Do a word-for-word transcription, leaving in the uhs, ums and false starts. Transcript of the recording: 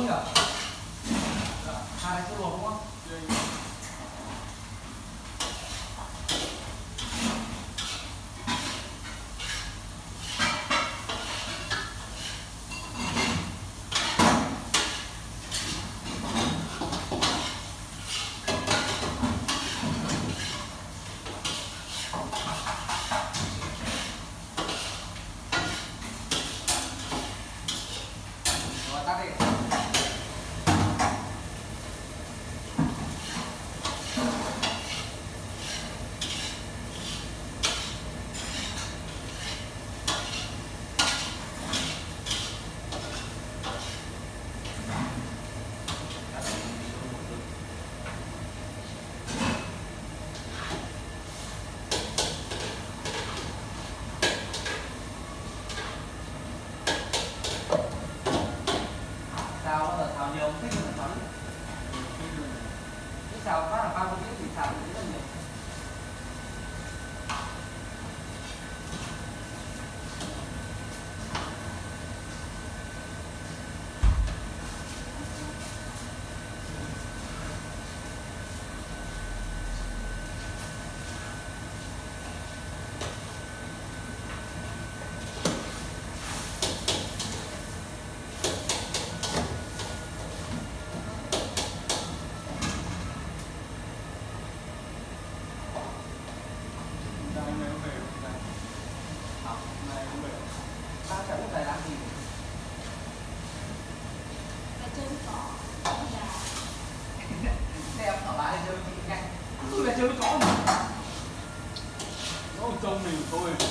đúng không nhỉ? Hai này chưa luộc đúng không? Rồi tắt đi. Xào bao giờ xào nhiều không thích là xào ít. Cái xào phát là ba mươi phút thì xào rất là nhiều. Ta sẽ uống này làm gì? Là chơi cỏ. Xem ở bãi chơi chị nhanh. Cứ là chơi có mà. Nó trông mình thôi.